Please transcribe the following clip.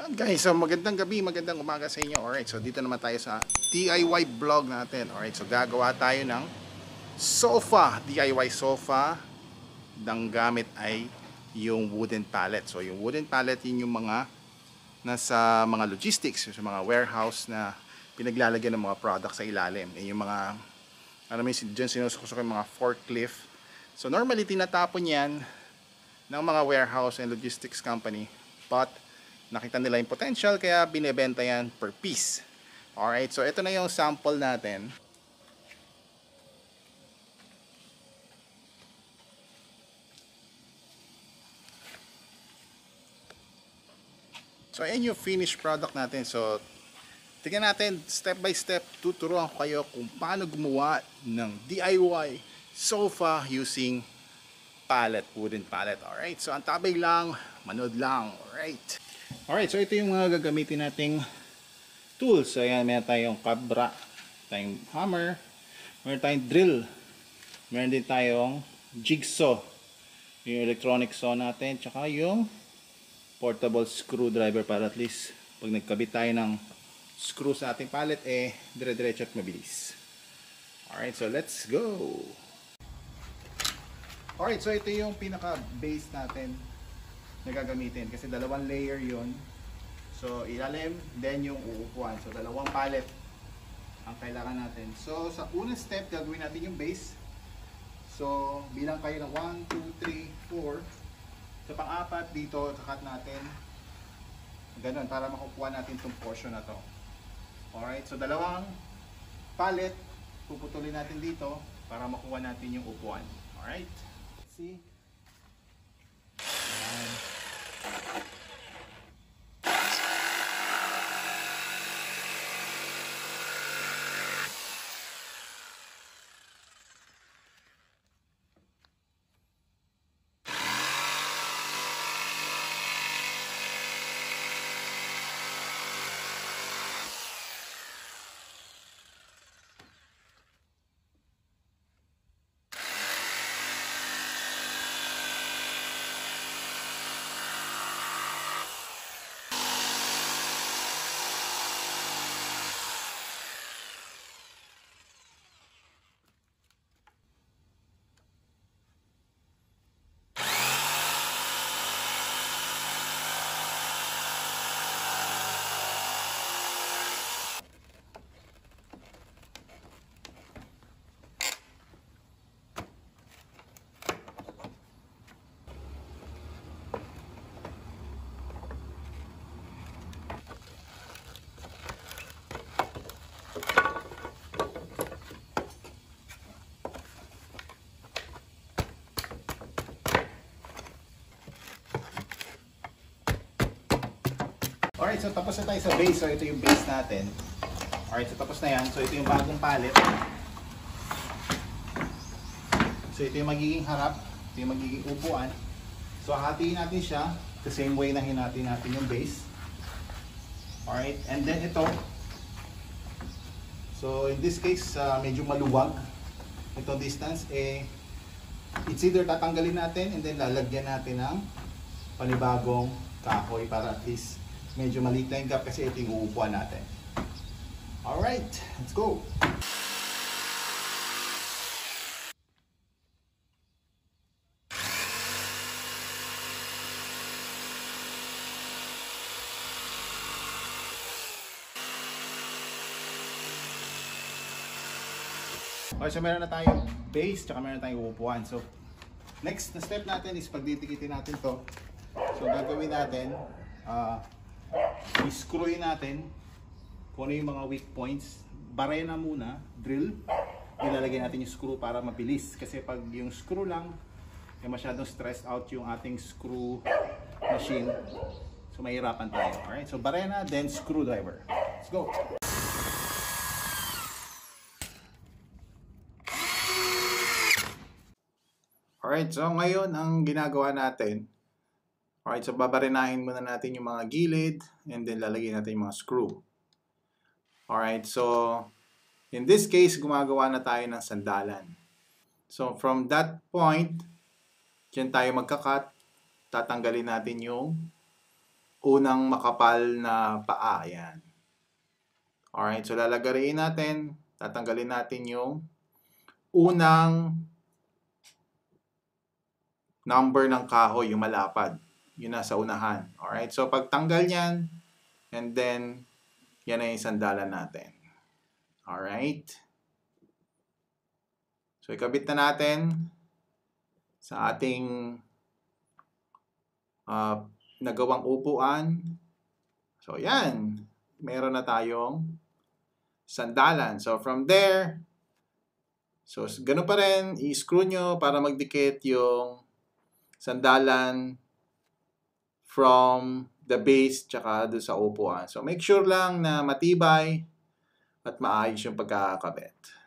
Yan guys, so magandang gabi, magandang umaga sa inyo. Alright, so dito naman tayo sa DIY vlog natin. Alright, so gagawa tayo ng sofa, DIY sofa. Ang gamit ay yung wooden pallet. So yung wooden pallet, yun yung mga nasa mga logistics, sa mga warehouse na pinaglalagyan ng mga products sa ilalim. Yung mga, ano mo yun, dyan sinusukusok yung mga forklift. So normally tinatapon yan ng mga warehouse and logistics company. But nakita nila yung potential kaya binebenta yan per piece. Alright, so ito na yung sample natin. So ayan yung finished product natin. So tingnan natin step by step, tuturuan ko kayo kung paano gumawa ng DIY sofa using pallet, wooden pallet. Alright, so ang tabay lang, manood lang. Alright, so ito yung mga gagamitin nating tools. So ayan, meron tayong kabra, tayong hammer, meron tayong drill, meron din tayong jigsaw, yung electronic saw natin, tsaka yung portable screwdriver para at least pag nagkabit tayo ng screw sa ating pallet, dire-diretso at mabilis. Alright, so let's go! Alright, so ito yung pinaka base natin na gagamitin kasi dalawang layer yon. So ilalim, then yung uupuan. So dalawang pallet ang kailangan natin. So sa unang step, gagawin natin yung base. So bilang kayo ng 1, 2, 3, 4. Sa pang-apat dito, kakat natin ganun para makukuha natin itong portion na to. Alright, so dalawang pallet puputulin natin dito para makuha natin yung upuan. Alright, let's see. Alright, so tapos na tayo sa base. So ito yung base natin. Alright, so tapos na yan. So ito yung bagong pallet. So ito yung magiging harap. Ito yung magiging upuan. So hatiin natin siya the same way na hinatiin natin yung base. Alright, and then ito. So in this case, medyo maluwag itong distance. It's either tatanggalin natin and then lalagyan natin ng panibagong kahoy para at least medyo maliit na yung gap kasi ito yung uupuan natin. Alright, let's go! Okay, so meron na tayong base tsaka meron na tayong uupuan. So next na step natin is pagdidikitin natin to. So gagawin natin, i-screwin natin kung ano yung mga weak points. Barena muna, drill. Ilalagay natin yung screw para mabilis. Kasi pag yung screw lang, masyadong stressed out yung ating screw machine. So mahirapan tayo. Alright, so barena, then screwdriver. Let's go! Alright, so ngayon ang ginagawa natin, alright, so babarinahin muna natin yung mga gilid and then lalagyan natin yung mga screw. Alright, so in this case, gumagawa na tayo ng sandalan. So from that point, dyan tayo magkakat, tatanggalin natin yung unang makapal na paa. Ayan. Alright, so lalagarin natin, tatanggalin natin yung unang number ng kahoy, yung malapad. Yun nasa unahan. Alright, so pagtanggal yan, and then, yan na yung sandalan natin. Alright. So, ikabit na natin sa ating nagawang upuan. So, yan. Meron na tayong sandalan. So, from there, so, ganun pa rin, i-screw nyo para magdikit yung sandalan from the base tsaka doon sa upuan. So, make sure lang na matibay at maayos yung pagkakabit.